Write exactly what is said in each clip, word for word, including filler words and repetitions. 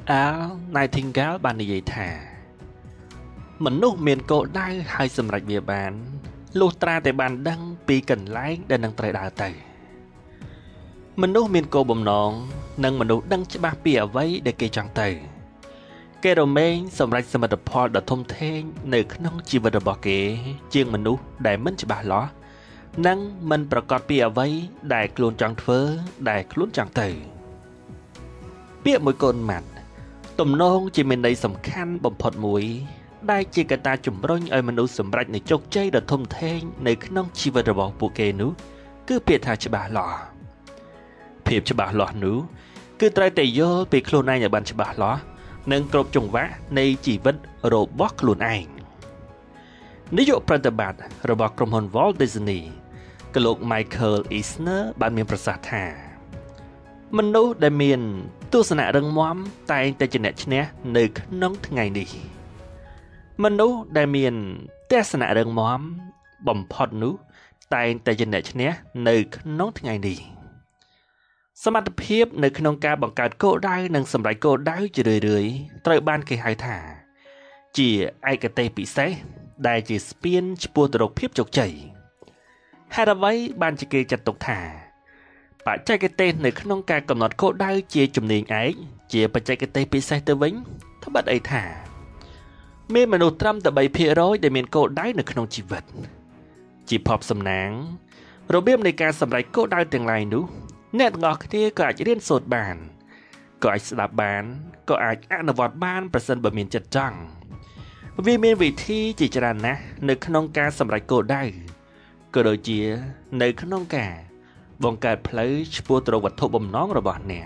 Al Nightingale បាននិយាយថាមនុស្សមានគោលដៅហើយសម្រេចវាបានលុះត្រាតែបានដឹងពីកន្លែងដែលនឹងត្រូវដើរទៅមនុស្សមានគោលបំណងនិងមនុស្សដឹងច្បាស់ពីអ្វីដែលគេចង់ទៅគេរមែងសម្រេចសមិទ្ធផលដ៏ធំធេងនៅក្នុងជីវិតរបស់គេជាងមនុស្សដែលមិនច្បាស់លាស់និងមិនប្រកាសពីអ្វីដែលខ្លួនចង់ធ្វើដែលខ្លួនចង់ទៅពាក្យមួយកូនម៉ាត់ទំនងជាមានន័យសំខាន់បំផុតមួយដែលជាកត្តាជំរុញឲ្យមនុស្សសម្រេចនូវជោគជ័យដ៏ធំធេងនៅក្នុងជីវិតរបស់ពួកគេនោះគឺពាក្យថាច្បាស់លាស់ភាពច្បាស់លាស់នោះគឺត្រូវតែយល់ពីខ្លួនឯងឲ្យបានច្បាស់លាស់និងគ្រប់ចង្វាក់នៃជីវិតរបស់ខ្លួនឯងនាយកប្រតិបត្តិរបស់ក្រុមហ៊ុន Walt Disney គឺលោក Michael Eisner បានមានប្រសាសន៍ថាមនុស្សដែលមានទស្សនៈរឹងមាំតែងតែជាអ្នកឈ្នះនៅក្នុងថ្ងៃនេះមនុស្សដែលមានទស្សនៈរឹងមាំបំផុតនោះតែងតែជាអ្នកឈ្នះនៅក្នុងថ្ងៃនេះសមត្ថភាពនៅក្នុងការបង្កើតគោលដៅនិងសម្រេចគោលដៅជារឿយៗត្រូវបានគេហៅថាជាឯកទេសពិសេសដែលជាស្ពានឆ្ពោះទៅរកភាពជោគជ័យហេតុអ្វីបានជាគេចាត់ទុកថាបច្ចេកទេសនៅក្នុងការកំណត់គោលដៅជាជំនាញឯកជាបច្ចេកទេសពិសេសទៅវិញត្បិតអីថាមានមនុស្សត្រឹមតែ 3% ដែលមានគោលដៅនៅក្នុងជីវិតជាភពសំណាងរបៀបនៃការសម្រេចគោលដៅទាំងឡាយនោះអ្នកទាំងអស់គ្នាក៏អាចរៀនសូត្របានក៏អាចស្ដាប់បានក៏អាចអនុវត្តបានប្រសិនបើមានចិត្តចង់វាមានវិធីជាច្រើនណាស់នៅក្នុងការសម្រេចគោលដៅក៏ដូចជានៅក្នុងការបង្កើតផ្លូវឆ្ពោះទៅរកវត្ថុបំណងរបស់អ្នក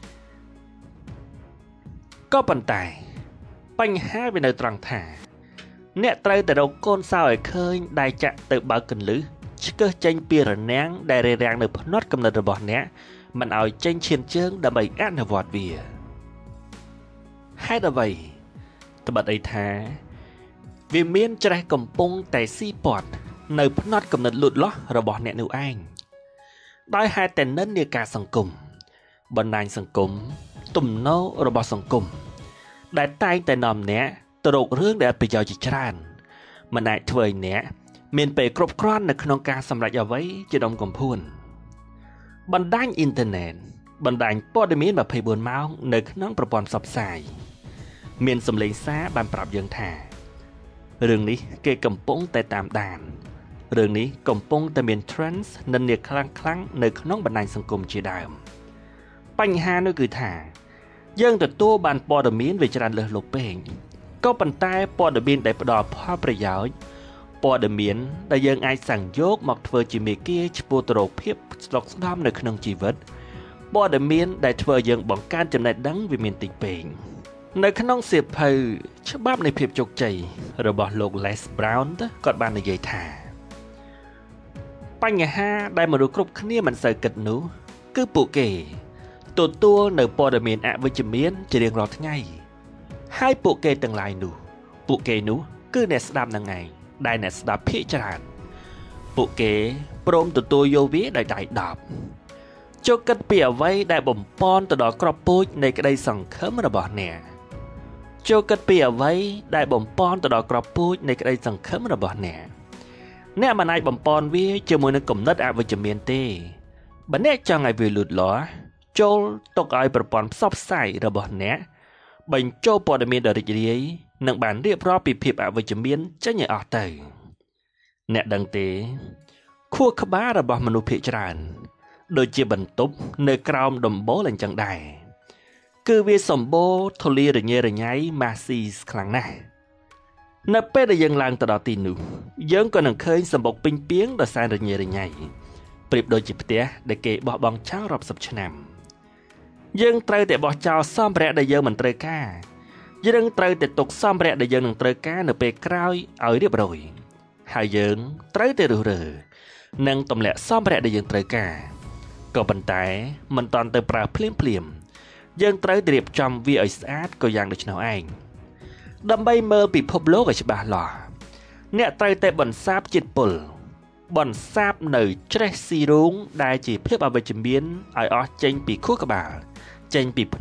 ក៏ប៉ុន្តែបញ្ហាវានៅត្រង់ថាអ្នកត្រូវតែរកកូនសោឲ្យឃើញដែលចាក់ទៅបើកកន្លឹះឆ្កឹះចេញពីរនាំងដែលរារាំងនៅផ្នត់កំណត់របស់អ្នកមិនឲ្យចេញឈានជើងដើម្បីអនុវត្តវាហេតុអ្វីត្បិតអីថាវាមានច្រេះកំពុងតែស៊ីពាត់នៅផ្នត់កំណត់លូតលាស់របស់អ្នកនោះឯងដោយហេតុតែនិន្នាការសង្គមបណ្ដាញសង្គមទំនោររបស់សង្គមដែលតែងតែនាំអ្នកទៅរករឿងដែលប្រយោជន៍ជាច្រើនមិនអាចធ្វើឲ្យអ្នកមានពេលគ្រប់គ្រាន់នៅក្នុងការសម្រេចអ្វីជាដុំកំភួនបណ្ដាញអ៊ីនធឺណិតបណ្ដាញព័ត៌មាន ម្ភៃបួន ម៉ោងនៅក្នុងប្រព័ន្ធផ្សព្វផ្សាយមានសម្លេងសារបានប្រាប់យើងថារឿងនេះគេកំពុងតែតាមដានរឿងនេះកំពុងតែមាន trends និន្នាការខ្លាំងៗនៅក្នុងបណ្ដាញសង្គមជាដើមបញ្ហានោះគឺថាយើងទទួលបានព័ត៌មានវាច្រើនលើសលប់ពេកក៏ប៉ុន្តែព័ត៌មានដែលផ្ដល់ផលប្រយោជន៍ព័ត៌មានដែលយើងអាចសាំងយកមកធ្វើជាមេគាឆ្ពោះទៅរកភាពស្ដុកស្ដំនៅក្នុងជីវិតព័ត៌មានដែលធ្វើយើងបង្កើនចំណេះដឹងវាមានតិចពេកនៅក្នុងសៀវភៅច្បាប់នៃភាពជោគជ័យរបស់លោក Les Brown គាត់បាននិយាយថាបញ្ហាដែលមនុស្សគ្រប់គ្នាមិនសូវគិតនោះគឺពួកគេទទួលនៅព័ត៌មានអវិជ្ជមានជារៀងរាល់ថ្ងៃហើយពួកគេទាំងឡាយនោះពួកគេនោះគឺអ្នកស្ដាប់នឹងឯងដែលអ្នកស្ដាប់ភាគច្រើនពួកគេព្រមទទួលយកវាដោយដៃដប់ចូលគិតពីអ្វីដែលបំពន់ទៅដល់ក្របពូជនៃក្តីសង្ឃឹមរបស់អ្នកចូលគិតពីអ្វីដែលបំពន់ទៅដល់ក្របពូជនៃក្តីសង្ឃឹមរបស់អ្នកអ្នកមិនអាចបំពន់វាជាមួយនឹងគំនិតអវិជ្ជមានទេបើអ្នកចង់ឲ្យវាលូតលាស់ចូលទុកឲ្យប្រព័ន្ធផ្សព្វផ្សាយរបស់អ្នកបញ្ចូលព័ត៌មានដ៏រីករាយនិងបានរៀបរាប់ពីភាពអវិជ្ជមានចេញឲ្យអស់ទៅអ្នកដឹងទេខួរក្បាលរបស់មនុស្សភាគច្រើនដូចជាបន្ទប់នៅក្រោមដំបូលអញ្ចឹងដែរគឺវាសម្បូរធូលីរញ៉េរញ៉ៃម៉ាស៊ីសខ្លាំងណាស់នៅពេលដែលយើងឡើងទៅដល់ទីនោះយើងក៏នឹងឃើញសម្បុកពេញពីងដ៏សែនរញ៉េរញ៉ៃប្រៀបដូចជាផ្ទះដែលគេបោះបង់ចោលរាប់សិបឆ្នាំយើងត្រូវតែបោះចោលសម្ភារៈដែលយើងមិនត្រូវការយើងត្រូវតែទុកសម្ភារៈដែលយើងនឹងត្រូវការនៅពេលក្រោយឲ្យរៀបរយហើយយើងត្រូវតែរើសរើសនិងទម្លាក់សម្ភារៈដែលយើងត្រូវការក៏ប៉ុន្តែមិនតាន់ទៅប្រើភ្លាមភ្លាមយើងត្រូវតែរៀបចំវាឲ្យស្អាតក៏យ៉ាងដូចនោះឯងដើម្បីមើលពិភពលោកឲ្យច្បាស់លាស់អ្នកត្រូវតែបន្សាបជាតិពុលបន្សាបនៅច្រេះស៊ីរូងដែលជាភាពអវិជ្ជមានឲ្យអស់ចេញពីខួរក្បាលចេញពីភ្នត់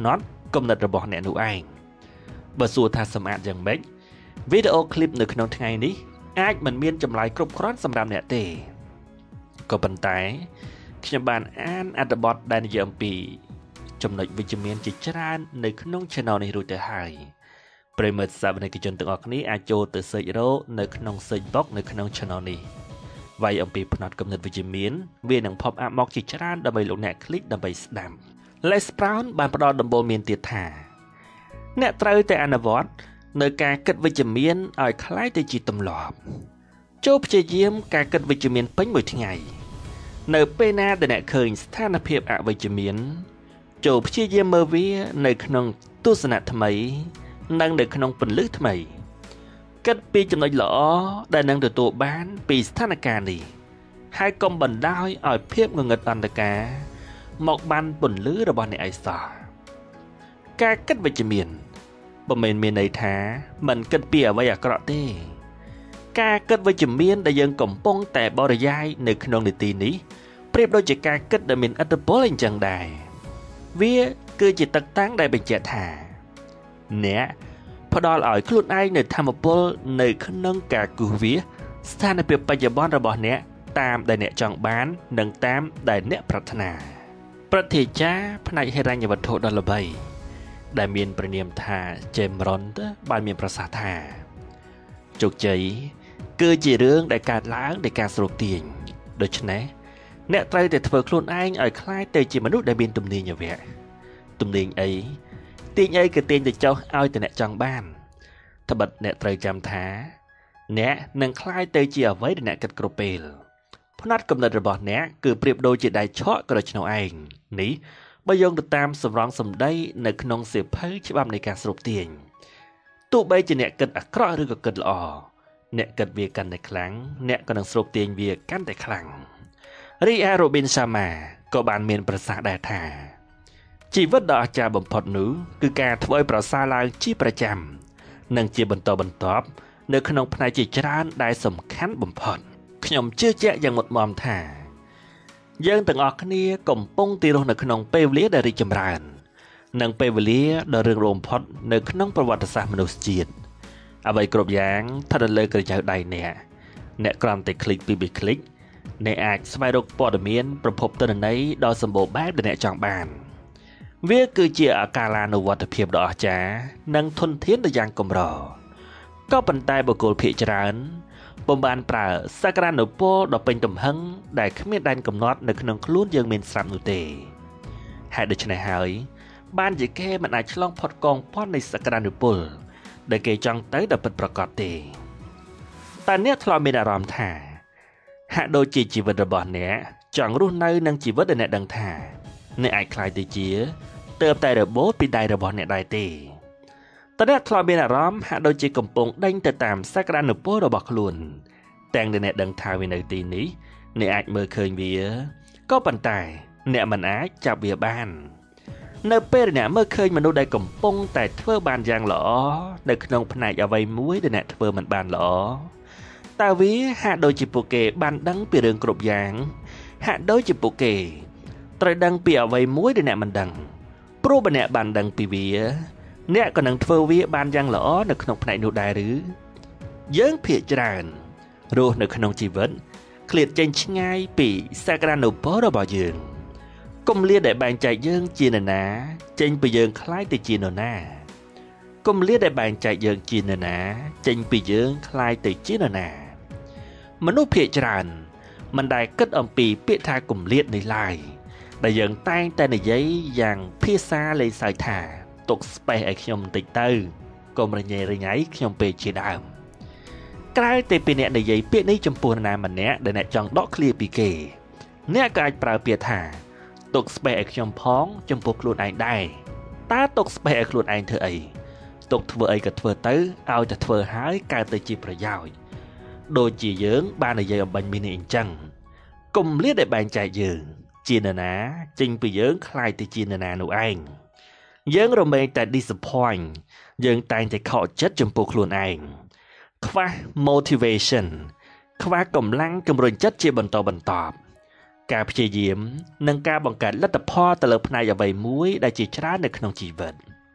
គំនិតរបស់អ្នកនោះឯងបើសួរថាសម្អាតយ៉ាងម៉េចវីដេអូឃ្លីបនៅក្នុងថ្ងៃនេះអាចមិនមានចម្លើយគ្រប់គ្រាន់សម្រាប់អ្នកទេក៏ប៉ុន្តែខ្ញុំបានអានអត្ថបទដែលនិយាយអំពីចំណុចវិជ្ជមានជាច្រើននៅក្នុង channel នេះរួចទៅហើយប្រិយមិត្តសាវនិកជនទាំងអស់គ្នាអាចចូលទៅ search រកនៅក្នុង search box នៅក្នុង channel នេះវាយអំពីផ្នត់គំនិតវិជ្ជមានវានឹង pop up មកជាច្រើនដើម្បីលោកអ្នក click ដើម្បីស្ដាប់ Les Brown បានផ្ដល់ដំបូន្មានទៀតថាអ្នកត្រូវតែអនុវត្តនៅការគិតវិជ្ជមានឲ្យคล้ายទៅជាទម្លាប់ចូលព្យាយាមការគិតវិជ្ជមានពេញមួយថ្ងៃនៅពេលណាដែលអ្នកឃើញស្ថានភាពអវិជ្ជមានចូលព្យាយាមមើលវានៅក្នុងទស្សនៈថ្មីនិងនៅក្នុងពន្លឺថ្មីគិតពីចំណុចល្អដែលនឹងទទួលបានពីស្ថានភាពនេះហើយកុំបណ្ដោយឲ្យភាពងងឹតអន្តការមកបានពន្លឺរបស់អ្នកឯសោះការគិតវិជ្ជមានមិនមែនមានន័យថាមិនគិតពីអ្វីអាក្រក់ទេការគិតវិជ្ជមានដែលយើងកំពុងតែបរិយាយនៅក្នុងនីតិនេះប្រៀបដូចជាការគិតដែលមានឥទ្ធិពលអញ្ចឹងដែរវាគឺជាទឹកតាំងដែលបញ្ជាក់ថាអ្នកផ្ដល់ឲ្យខ្លួនឯងនូវធម៌ពលនៅក្នុងការគូសវាសស្ថានភាពបច្ចុប្បន្នរបស់អ្នកតាមដែលអ្នកចង់បាននិងតាមដែលអ្នកប្រាថ្នាប្រតិចារផ្នែកហិរញ្ញវត្ថុដ៏ល្បីដែលមានព្រះនាមថា James Rohn បានមានប្រសាសន៍ថាជោគជ័យគឺជារឿងដែលកើតឡើងដោយការស្រូបទាញដូច្នេះអ្នកត្រូវតែធ្វើខ្លួនឯងឲ្យคล้ายទៅជាមនុស្សដែលមានទំនាញវៈទំនាញអីទាញអីក៏ទាញទៅចុះឲ្យតែអ្នកចង់បានត្បិតអ្នកត្រូវចាំថាអ្នកនឹងคล้ายទៅជាអ្វីដែលអ្នកគិតគ្រប់ពេលផ្នត់គំនិតរបស់អ្នកគឺប្រៀបដូចជាដៃឆក់ក្រោយឆ្នោឯងនេះបើយោងទៅតាមសម្រងសម្ដីនៅក្នុងសៀវភៅច្បាប់នៃការស្រូបទាញទោះបីជាអ្នកគិតអាក្រក់ឬក៏គិតល្អអ្នកគិតវាកាន់តែខ្លាំងអ្នកក៏នឹងស្រូបទាញវាកាន់តែខ្លាំងរីឯ Robin Sharma ក៏បានមានប្រសាសន៍ដែរថាជីវិតដ៏អស្ចារ្យបំផុតនោះគឺការធ្វើឲ្យប្រសើរឡើងជាប្រចាំនិងជាបន្តបន្ទាប់នៅក្នុងផ្នែកជាច្រើនដែលសំខាន់បំផុតខ្ញុំជឿជាក់យ៉ាងមុតមាំថាយើងទាំងអស់គ្នាកំពុងទីរស់នៅក្នុងពេលវេលាដែលរីកចម្រើននិងពេលវេលាដ៏រឿងរ៉ាវបំផុតនៅក្នុងប្រវត្តិសាស្ត្រមនុស្សជាតិអ្វីគ្រប់យ៉ាងស្ថិតនៅលើក្រចៅដៃអ្នកអ្នកគ្រាន់តែคลิกពីពីคลิกអ្នកអាចស្វែងរកព័ត៌មានប្រភពទិន្នន័យដ៏សម្បូរបែបដែលអ្នកចង់បានវាគឺជាអកាលានុវត្តភាពដ៏អស្ចារ្យនិងធនធានដ៏យ៉ាងកម្រក៏ប៉ុន្តែបុគ្គលភាគច្រើនពុំបានប្រើសក្តានុពលដ៏ពេញទំហឹងដែលគ្មានដែនកំណត់នៅក្នុងខ្លួនយើងមានស្រាប់នោះទេហេតុដូច្នេះហើយបានជាគេមិនអាចឆ្លងផុតកងផាន់នៃសក្តានុពលដែលគេចង់ទៅដល់ពិតប្រាកដទេតែអ្នកធ្លាប់មានអារម្មណ៍ថាហាក់ដូចជាជីវិតរបស់អ្នកចង់រស់នៅនឹងជីវិតដែលអ្នកដឹងថាអ្នកអាចខ្លាយទៅជាទើបតែរបូតពីដៃរបស់អ្នកដែរទេតើអ្នកធ្លាប់មានអារម្មណ៍ហាក់ដូចជាកំពុងដេញទៅតាមសក្តានុពលរបស់ខ្លួនទាំងដែលអ្នកដឹងថាវានៅទីនេះអ្នកអាចមើលឃើញវាក៏ប៉ុន្តែអ្នកមិនអាចចាប់វាបាននៅពេលអ្នកមើលឃើញមនុស្សដែលកំពុងតែធ្វើបានយ៉ាងល្អនៅក្នុងផ្នែកអ្វីមួយដែលអ្នកធ្វើមិនបានល្អតើវាហាក់ដូចជាពួកគេបានដឹងពីរឿងគ្រប់យ៉ាងហាក់ដូចជាពួកគេត្រូវដឹងពីអ្វីមួយដែលអ្នកមិនដឹងព្រោះបើអ្នកបានដឹងពីវាអ្នកក៏នឹងធ្វើវាបានយ៉ាងល្អនៅក្នុងផ្នែកនោះដែរឬយើងភាគច្រើនរស់នៅក្នុងជីវិតឃ្លាតចេញឆ្ងាយពីសក្តានុពលរបស់យើងគម្លាតដែលបែងចែកយើងជានរណាចេញពីយើងคล้ายទៅជានរណាគម្លាតដែលបែងចែកយើងជានរណាចេញពីយើងคล้ายទៅជានរណាមនុស្សភាគច្រើនមិនដែលគិតអំពីពាក្យថាគម្លាតនេះឡើយដែលយើងតែងតែនិយាយយ៉ាងភាសាលេងសើចថាទុក space ឲ្យខ្ញុំបន្តិចទៅកុំរញ៉េរញ៉ៃខ្ញុំពេកជាដើមក្រៅតែពីអ្នកនិយាយពាក្យនេះចំពោះនរណាម្នាក់ដែលអ្នកចង់ដកឃ្លាពីគេអ្នកក៏អាចប្រើពាក្យថាទុក space ឲ្យខ្ញុំផងចំពោះខ្លួនឯងដែរតើទុក space ឲ្យខ្លួនឯងធ្វើអីទុកធ្វើអីក៏ធ្វើទៅឲ្យតែធ្វើហើយកើតទៅជាប្រយោជន៍ដូចជាយើងបាននិយាយអំបញ្ញមីនេះអញ្ចឹងគម្លាតដែលបែងចែកយើងជានរណាចេញពីយើងคล้ายទៅជានរណានោះឯងយើងរមែងតែ disappoint យើងតែងតែខកចិត្តចំពោះខ្លួនឯងខ្វះ motivation ខ្វះកម្លាំងជំរុញចិត្តជាបន្តបន្ទាប់ការព្យាយាមនិងការបង្កើតលទ្ធផលទៅលើផ្នែកអ្វីមួយដែលជាច្រើននៅក្នុងជីវិត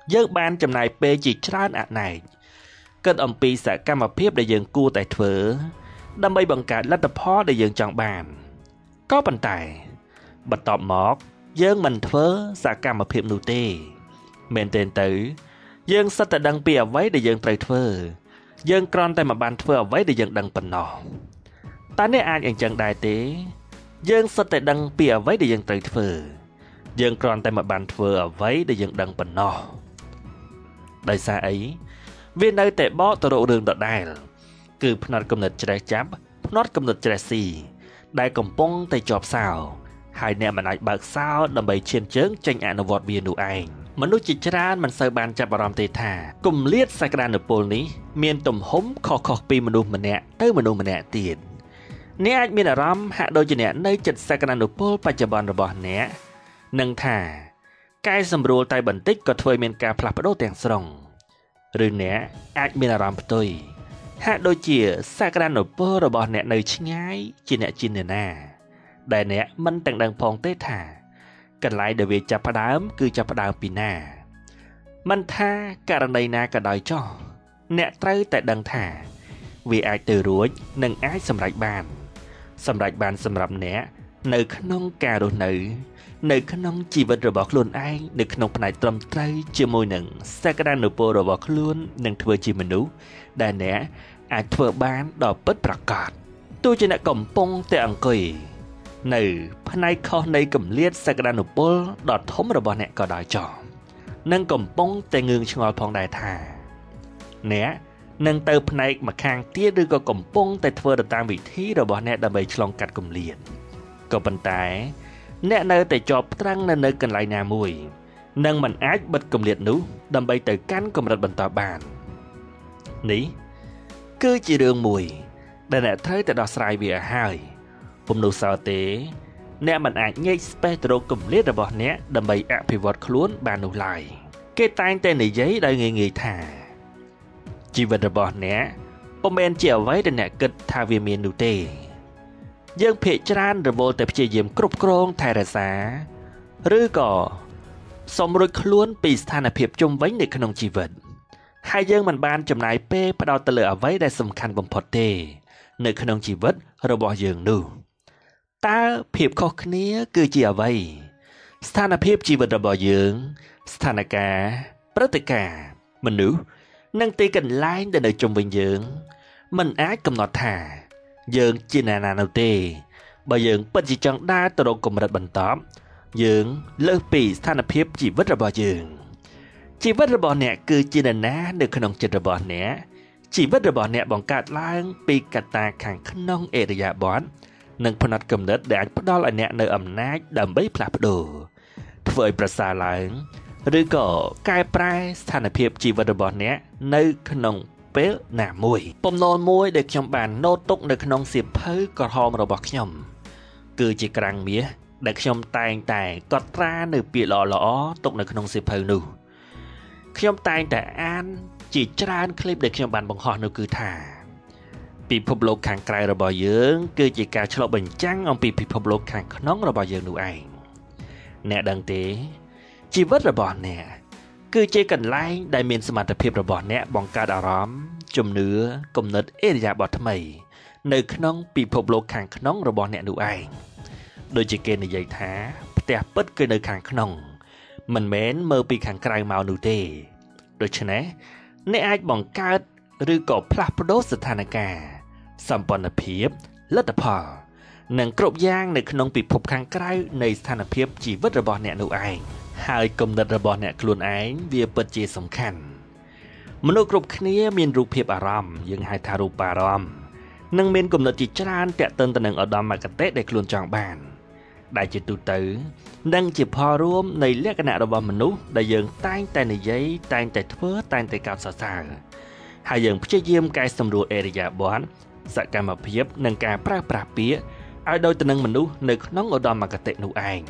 យើងបានចំណាយពេលជាច្រើនអណែកគិតអំពីសកម្មភាពដែលយើងគួរតែធ្វើដើម្បីបង្កើតលទ្ធផលដែលយើងចង់បានក៏ប៉ុន្តែបន្ទាប់មកយើងមិនធ្វើសកម្មភាពនោះទេមែនទែនទៅយើងសិតតែដឹងពីអ្វីដែលយើងត្រូវធ្វើយើងគ្រាន់តែមិនបានធ្វើអ្វីដែលយើងដឹងប៉ុណ្ណោះតើអ្នកអាចអញ្ចឹងដែរទេយើងសិតតែដឹងពីអ្វីដែលយើងត្រូវធ្វើយើងគ្រាន់តែមិនបានធ្វើអ្វីដែលយើងដឹងប៉ុណ្ណោះដោយសារអីវានៅតែបកទៅរករឿងដដែលគឺផ្នត់គំនិតច្រេះចាប់ផ្នត់គំនិតច្រេះស៊ីដែលកំពុងតែជាប់សោហើយអ្នកមិនអាចបើកសោដើម្បីឈានជើងចេញអនុវត្តវានោះឯងមនុស្សជាច្រើនមិនសូវបានចាប់អារម្មណ៍ទេថាគម្លាតសក្តានុពលនេះមានទំហំខុសៗពីមនុស្សម្នាក់ទៅមនុស្សម្នាក់ទៀតអ្នកអាចមានអារម្មណ៍ហាក់ដូចជាអ្នកនៅចិត្តសក្តានុពលបច្ចុប្បន្នរបស់អ្នកនឹងថាកែសម្រួលតែបន្តិចក៏ធ្វើឲ្យមានការផ្លាស់ប្ដូរទាំងស្រុងឬអ្នកអាចមានអារម្មណ៍ផ្ទុយហាក់ដូចជាសក្តានុពលរបស់អ្នកនៅឆ្ងាយជាអ្នកជាអ្នកណាដែលអ្នកមិនទាំងដឹងផងទេថាកន្លែងដែលវាចាប់ផ្ដើមគឺចាប់ផ្ដើមពីណាមិនថាករណីណាក៏ដោយចុះអ្នកត្រូវតែដឹងថាវាអាចទៅរួចនិងអាចសម្រេចបានសម្រេចបានសម្រាប់អ្នកនៅក្នុងការរស់នៅនៅក្នុងជីវិតរបស់ខ្លួនឯងនៅក្នុងផ្នែកត្រឹមត្រូវជាមួយនឹងសក្តានុពលរបស់ខ្លួននឹងធ្វើជាមនុស្សដែលអ្នកអាចធ្វើបានដ៏ពិតប្រាកដទោះជាអ្នកកំពុងតែអង្គុយនៅផ្នែកខុសនៃគម្លាតសក្តានុពលដ៏ធំរបស់អ្នកក៏ដោយចុះនិងកំពុងតែងឿងឆ្ងល់ផងដែរថាអ្នកនឹងទៅផ្នែកម្ខាងទៀតឬក៏កំពុងតែធ្វើទៅតាមវិធីរបស់អ្នកដើម្បីឆ្លងកាត់គម្លាតក៏ប៉ុន្តែអ្នកនៅតែជាប់ត្រង់នៅនៅកន្លែងណាមួយនិងមិនអាចបិទគម្លាតនោះដើម្បីទៅកាន់កម្រិតបន្តបាននេះគឺជារឿងមួយដែលអ្នកត្រូវតែដោះស្រាយវាឲ្យហើយពុំនោះសោះទេអ្នកមិនអាចញែកស្ពេសទៅរកគម្លាតរបស់អ្នកដើម្បីអភិវឌ្ឍខ្លួនបាននោះឡើយគេតែងតែនិយាយដោយងាយងាយថាជីវិតរបស់អ្នកពុំមែនជាអ្វីដែលអ្នកគិតថាវាមាននោះទេយើងភាគច្រើនរវល់តែព្យាយាមគ្រប់គ្រងថែរក្សាឬក៏សម្រួចខ្លួនពីស្ថានភាពជុំវិញនៅក្នុងជីវិតហើយយើងមិនបានចំណាយពេលផ្ដោតទៅលើអ្វីដែលសំខាន់បំផុតទេនៅក្នុងជីវិតរបស់យើងនោះតើភាពខុសគ្នាគឺជាអ្វីស្ថានភាពជីវិតរបស់យើងស្ថានភាពព្រឹត្តិការណ៍មនុស្សនិងទីកន្លែងដែលនៅជុំវិញយើងមិនអាចកំណត់ថាយើងជាអ្នកណានោះទេបើយើងពិតជាចង់ដើរទៅរកកម្រិតបន្តយើងលើសពីស្ថានភាពជីវិតរបស់យើងជីវិតរបស់អ្នកគឺជាអ្នកណានៅក្នុងចិត្តរបស់អ្នកជីវិតរបស់អ្នកបង្កើតឡើងពីកត្តាខាងក្នុងអរិយាបថនិងផ្នត់គំនិតដែលអាចផ្ដល់ឲ្យអ្នកនៅអំណាចដើម្បីផ្លាស់ប្ដូរធ្វើឲ្យប្រសើរឡើងឬក៏កែប្រែស្ថានភាពជីវិតរបស់អ្នកនៅក្នុងពេលណាមួយបំណុលមួយដែលខ្ញុំបានណូតទុកនៅក្នុងសៀវភៅក្រហមរបស់ខ្ញុំគឺជាក្រាំងមាសដែលខ្ញុំតែងតែកត់ត្រានៅពាក្យល្អៗទុកនៅក្នុងសៀវភៅនោះខ្ញុំតែងតែអានជាច្រើនคลิปដែលខ្ញុំបានបង្ហោះនោះគឺថាពិភពលោកខាងក្រៅរបស់យើងគឺជាការឆ្លុះបញ្ចាំងអំពីពិភពលោកខាងក្នុងរបស់យើងនោះឯងអ្នកដឹងទេជីវិតរបស់អ្នកគឺជាកន្លែងដែលមានសមត្ថភាពរបស់អ្នកបង្កើតអារម្មណ៍ជំនឿគំនិតអរិយាបថថ្មីនៅក្នុងពិភពលោកខាងក្នុងរបស់អ្នកនោះឯងដូចជាគេនិយាយថាផ្ទះពិតគឺនៅខាងក្នុងមិនមែនមើលពីខាងក្រៅមកនោះទេដូច្នេះអ្នកអាចបង្កើតឬក៏ផ្លាស់ប្ដូរស្ថានភាពសម្ព័ន្ធភាពលទ្ធផលនិងគ្រប់យ៉ាងនៅក្នុងពិភពខាងក្រៅនៃស្ថានភាពជីវិតរបស់អ្នកនោះឯងហើយគំនិតរបស់អ្នកខ្លួនឯងវាពិតជាសំខាន់មនុស្សគ្រប់គ្នាមានរូបភាពអារម្មណ៍យើងហៅថារូបអារម្មណ៍និងមានគំនិតជាច្រើនទាក់ទងទៅនឹងឧត្តមគតិដែលខ្លួនចង់បានដែលជាទូទៅនិងជាផលរួមនៃលក្ខណៈរបស់មនុស្សដែលយើងតែងតែនិយាយតែងតែធ្វើតែងតែកោតសរសើរហើយយើងព្យាយាមកែសម្រួលអរិយាបថសកម្មភាពនិងការប្រើប្រាស់ពាក្យឲ្យដូចទៅនឹងមនុស្សនៅក្នុងឧត្តមគតិនោះឯង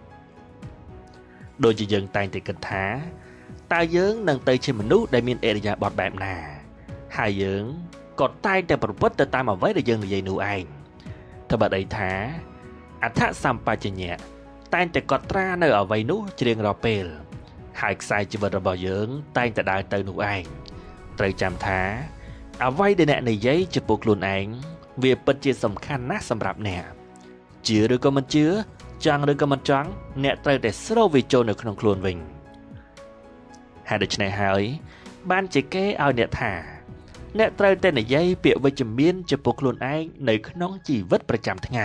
ដូចជាយើងតែងតែគិតថាតើយើងនឹងទៅជាមនុស្សដែលមានអរិយាបថបែបណាហើយយើងក៏តែងតែប្រព្រឹត្តទៅតាមអ្វីដែលយើងនិយាយនោះឯងត្បិតអីថាអដ្ឋសម្បជញ្ញៈតែងតែកត់ត្រានៅអ្វីនោះជារៀងរាល់ពេលហើយខ្សែជីវិតរបស់យើងតែងតែដើរទៅនោះឯងត្រូវចាំថាអ្វីដែលអ្នកនិយាយចំពោះខ្លួនឯងវាពិតជាសំខាន់ណាស់សម្រាប់អ្នកជឿឬក៏មិនជឿចង់ឬក៏មិនចង់អ្នកត្រូវតែស្រូបវាចូលនៅក្នុងខ្លួនវិញហើយដូច្នេះហើយបានជាគេឲ្យអ្នកថាអ្នកត្រូវតែនិយាយពាក្យវិជ្ជមានចំពោះខ្លួនឯងនៅក្នុងជីវិតប្រចាំថ្ងៃ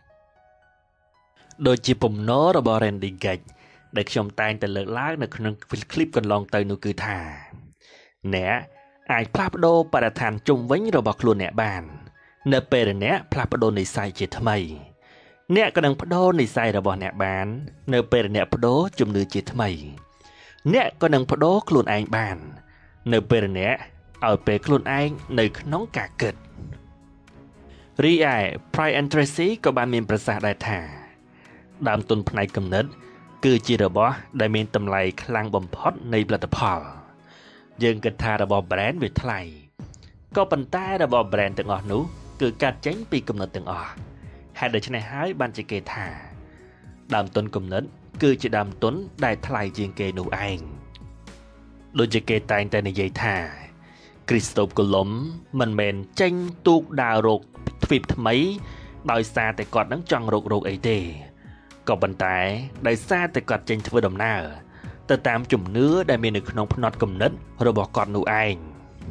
ដូចជាពំណររបស់ Randy Gage ដែលខ្ញុំតែងតែលើកឡើងនៅក្នុងคลิปកន្លងទៅនោះគឺថាអ្នកអាចផ្លាស់ប្ដូរបរិស្ថានជុំវិញរបស់ខ្លួនអ្នកបាននៅពេលអ្នកផ្លាស់ប្ដូរនិស្ស័យជាថ្មីអ្នកក៏នឹងប្ដូរនិស្ស័យរបស់អ្នកបាននៅពេលអ្នកប្ដូរជំនឿជាថ្មីអ្នកក៏នឹងប្ដូរខ្លួនឯងបាននៅពេលអ្នកឲ្យពេលខ្លួនឯងនៅក្នុងការគិតរីឯ Brian and Tracy ក៏បានមានប្រសាសន៍ដែរថាដើមទុនផ្នែកគំនិតគឺជារបស់ដែលមានតម្លៃខ្លាំងបំផុតនៃផលិតផលយើងគិតថារបស់ brand វាថ្លៃក៏ប៉ុន្តែរបស់ brand ទាំងអស់នោះគឺកាត់ចេញពីគំនិតទាំងអស់ហេតុដូច្នេះហើយបានជាគេថាដើមទុនគំនិតគឺជាដើមទុនដែលថ្លៃជាងគេនោះឯងដូចជាគេតែងតែនិយាយថាគ្រីស្តូបកូឡុំមិនមែនចេញទូកដើររកទ្វីបថ្មីដោយសារតែគាត់នឹងចង់រករកអីទេក៏ប៉ុន្តែដោយសារតែគាត់ចេញធ្វើដំណើរទៅតាមជំនឿដែលមាននៅក្នុងផ្នត់គំនិតរបស់គាត់នោះឯង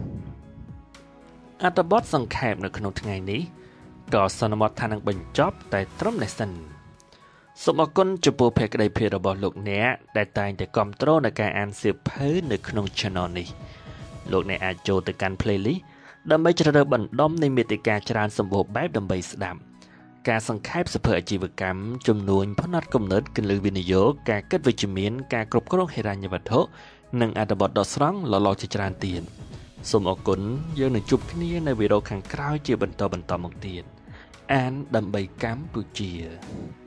អត្ថបទសង្ខេបនៅក្នុងថ្ងៃនេះក៏សន្មតថានឹងបញ្ចប់តែត្រឹមនេះសិនសូមអរគុណចំពោះភក្ដីភាពរបស់លោកអ្នកដែលតែងតែគាំទ្រនៅការអានសៀវភៅនៅក្នុង Channel នេះលោកអ្នកអាចចូលទៅកាន់ playlist ដើម្បីជ្រើសរើសបណ្ដុំនៃមាតិកាច្រើនសម្បូរបែបដើម្បីស្ដាប់ការសង្ខេបសភៅអាជីវកម្មចំនួនផ្នត់គំនិតគន្លឹះវិនិយោគការគិតវិជ្ជមានការគ្រប់គ្រងហិរញ្ញវត្ថុនិងអត្ថបទដកស្រង់ល្អៗជាច្រើនទៀតសូមអរគុណយើងនឹងជួបគ្នានៅវីដេអូខាងក្រោយជាបន្តបន្តមកទៀតអានដើម្បីកម្ពុជា